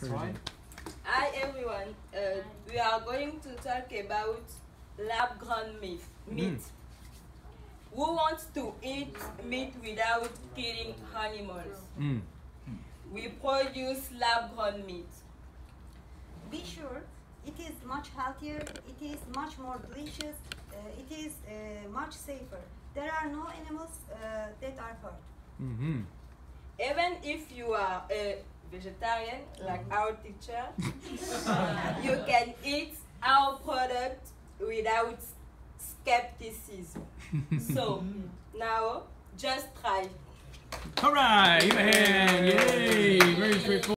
Persian. Hi everyone, we are going to talk about lab-grown meat. Who wants to eat meat without killing animals? We produce lab-grown meat. Be sure it is much healthier, it is much more delicious, it is much safer. There are no animals that are hurt. Even if you are a vegetarian, like our teacher, you can eat our product without skepticism. So, now, just try. All right, give a hand. Yay! Very straightforward.